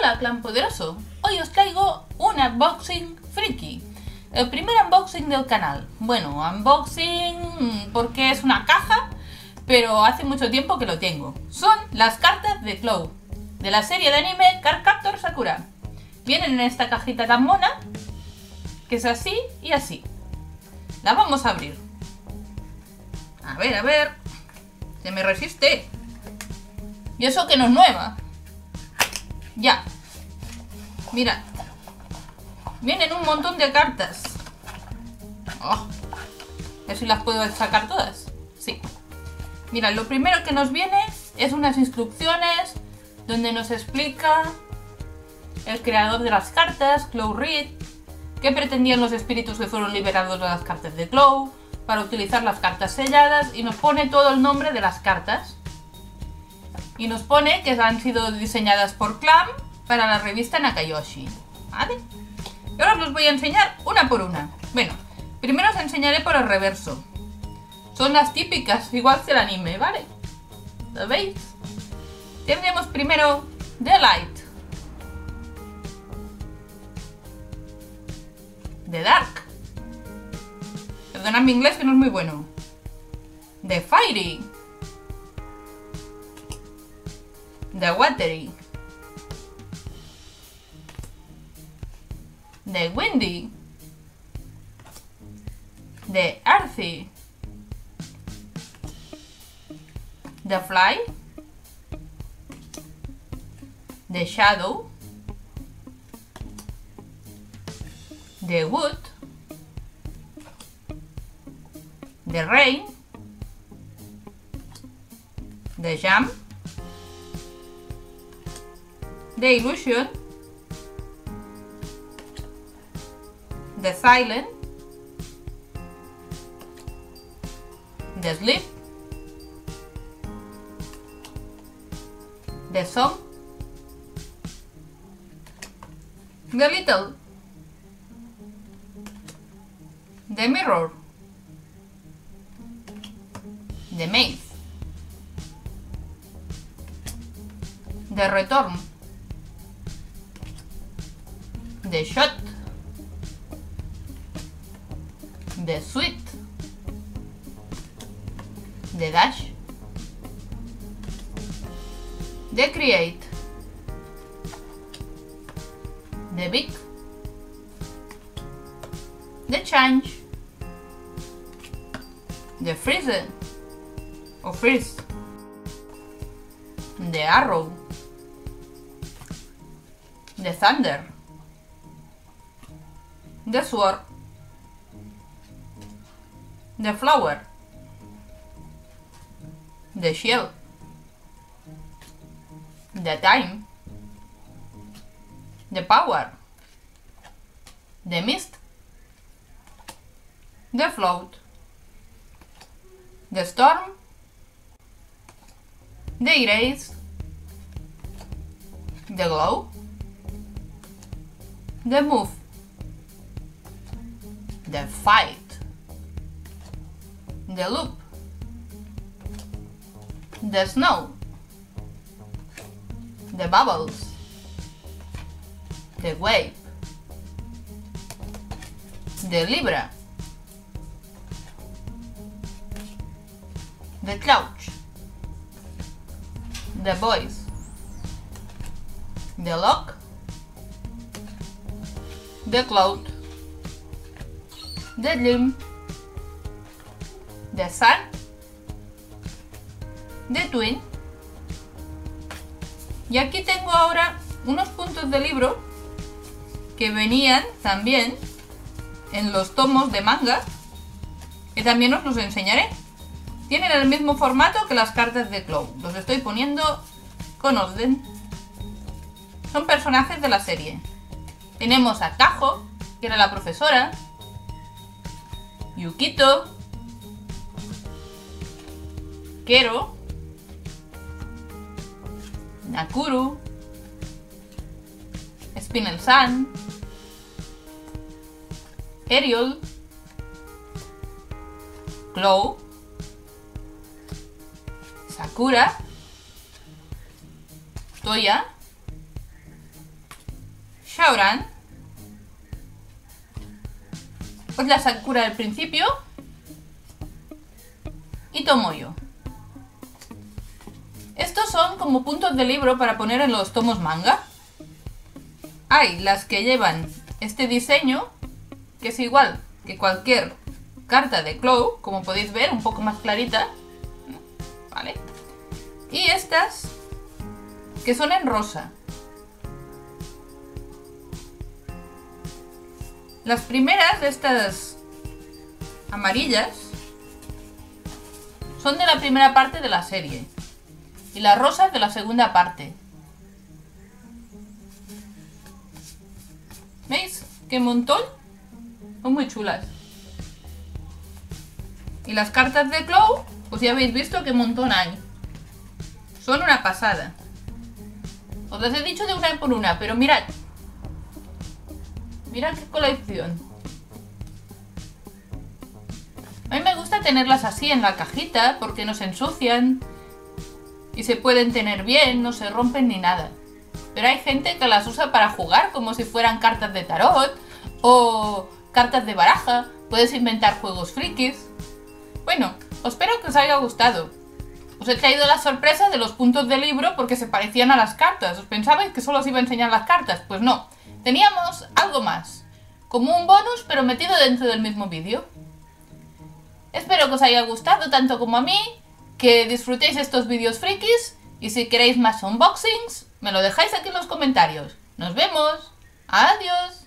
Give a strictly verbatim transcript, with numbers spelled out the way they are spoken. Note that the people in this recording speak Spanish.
Hola clan poderoso, hoy os traigo un unboxing friki. El primer unboxing del canal. Bueno, unboxing porque es una caja, pero hace mucho tiempo que lo tengo. Son las cartas de Clow, de la serie de anime Cardcaptor Sakura. Vienen en esta cajita tan mona, que es así y así. La vamos a abrir. A ver, a ver. Se me resiste. Y eso que no es nueva. Ya. Mirad. Vienen un montón de cartas. Oh. A ver si las puedo sacar todas. Sí. Mirad, lo primero que nos viene es unas instrucciones donde nos explica el creador de las cartas, Clow Reed, qué pretendían los espíritus que fueron liberados de las cartas de Clow para utilizar las cartas selladas, y nos pone todo el nombre de las cartas. Y nos pone que han sido diseñadas por Clam para la revista Nakayoshi. ¿Vale? Y ahora os los voy a enseñar una por una. Bueno, primero os enseñaré por el reverso. Son las típicas, igual que el anime, ¿vale? ¿Lo veis? Tendremos primero The Light, The Dark. Perdonad mi inglés que no es muy bueno. The Fiery, The Watery, The Windy, The Earthy, The Fly, The Shadow, The Wood, The Rain, The Jam, The Illusion, The Silent, The Sleep, The Song, The Little, The Mirror, The Maze, The Return, The Shot, The Sweet, The Dash, The Create, The Big, The Change, The Freeze o Freeze, The Arrow, The Thunder, The Sword, The Flower, The Shield, The Time, The Power, The Mist, The Float, The Storm, The Erase, The Glow, The Move, The Fight, The Loop, The Snow, The Bubbles, The Wave, The Libra, The Crouch, The Voice, The Lock, The Cloud, The Dream, The Sun, The Twin. Y aquí tengo ahora unos puntos de libro que venían también en los tomos de manga, que también os los enseñaré. Tienen el mismo formato que las cartas de Clow. Los estoy poniendo con orden. Son personajes de la serie. Tenemos a Kajo, que era la profesora, Yukito, Kero, Nakuru, Spinel-san, Ariel, Clow, Sakura, Toya, Shaoran. Pues la Sakura del principio. Y Tomoyo. Estos son como puntos de libro para poner en los tomos manga. Hay las que llevan este diseño, que es igual que cualquier carta de Clow, como podéis ver, un poco más clarita. ¿Vale? Y estas, que son en rosa. Las primeras de estas amarillas son de la primera parte de la serie. Y las rosas de la segunda parte. ¿Veis? ¡Qué montón! Son muy chulas. Y las cartas de Clow, pues ya habéis visto qué montón hay. Son una pasada. Os las he dicho de una por una, pero mirad. Mirad qué colección. A mí me gusta tenerlas así en la cajita porque no se ensucian. Y se pueden tener bien, no se rompen ni nada. Pero hay gente que las usa para jugar como si fueran cartas de tarot o cartas de baraja. Puedes inventar juegos frikis. Bueno, espero que os haya gustado. Os he traído la sorpresa de los puntos de libro porque se parecían a las cartas. ¿Os pensabais que solo os iba a enseñar las cartas? Pues no. Teníamos algo más. Como un bonus, pero metido dentro del mismo vídeo. Espero que os haya gustado tanto como a mí. Que disfrutéis estos vídeos frikis. Y si queréis más unboxings, me lo dejáis aquí en los comentarios. ¡Nos vemos! ¡Adiós!